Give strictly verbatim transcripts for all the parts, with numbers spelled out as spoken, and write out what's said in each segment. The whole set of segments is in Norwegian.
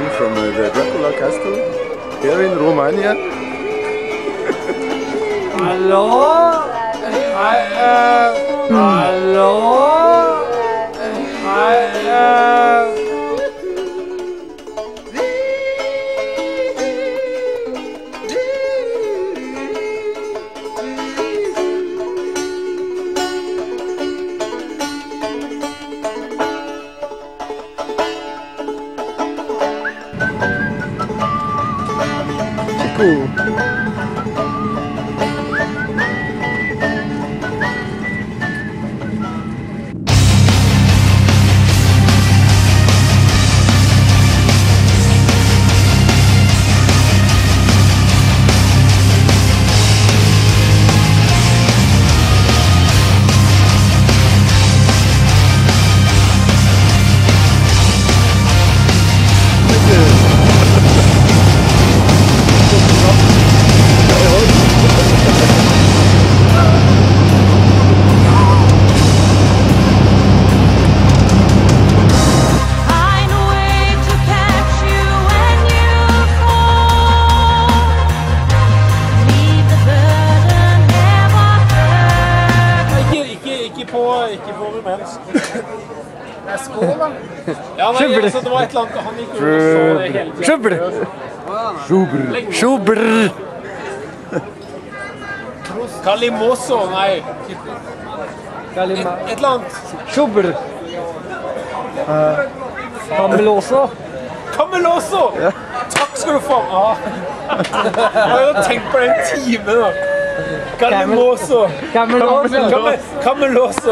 from uh, the Dracula castle here in Romania. Hello? I uh, hello? I uh, Cool. Ikke på rumensk. Det er skål, da. Ja, nei, altså, det var et eller annet, han gikk rundt og så det hele tiden. Sjubr. Sjubr. Kalimoso, nei. Et, et eller annet. Sjubr. Kameloso. Kameloso! Takk skal du få. Ah. Jeg har jo tenkt på den time, da. Kalimoso. Kameloso. Kameloso.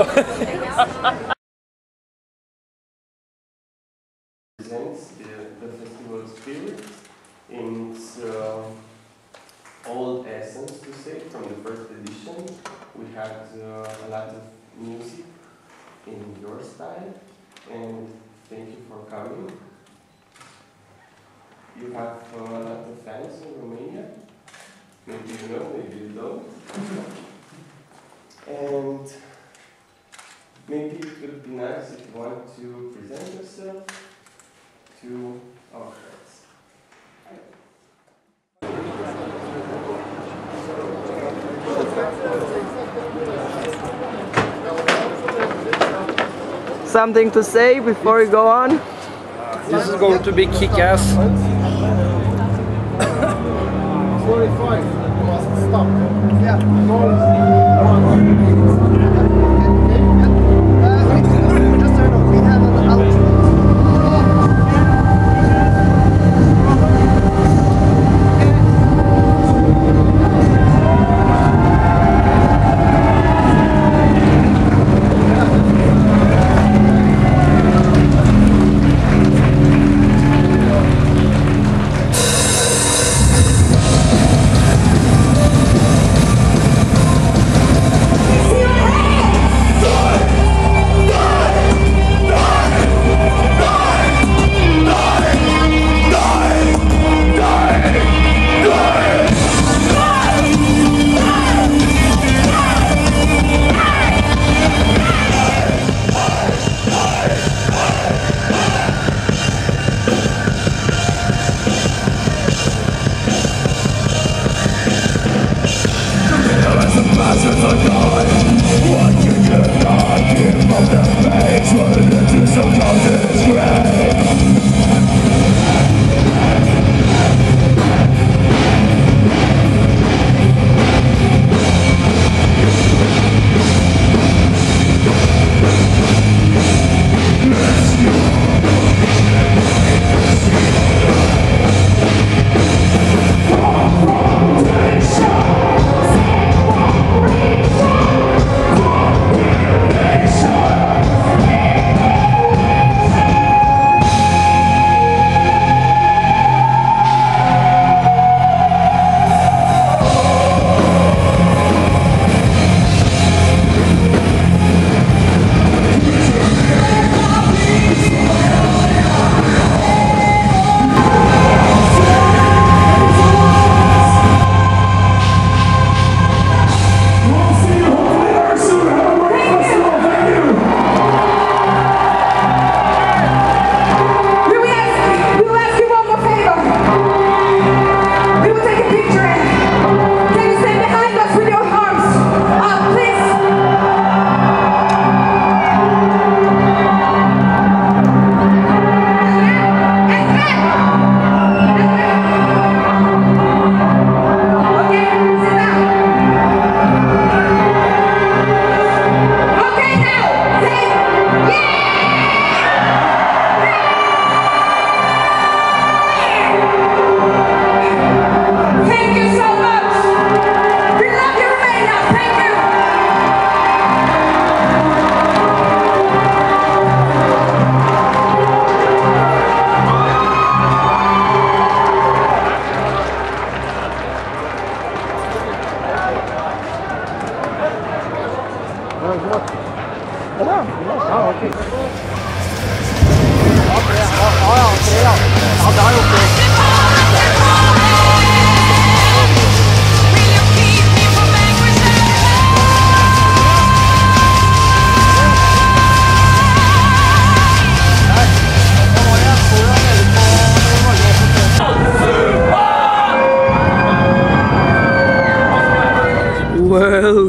Presents the, the festival spirit in its uh, old essence, to say, from the first edition. We had uh, a lot of music in your style, and thank you for coming. You have uh, a lot of fans in Romania. Maybe you know, maybe you don't. And maybe it would be nice if you want to present yourself to our friends. Something to say before we go on? This is going to be kick-ass. forty-five. You must stop. Yeah. Yeah.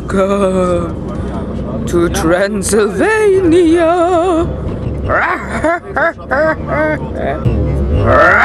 Welcome to Transylvania.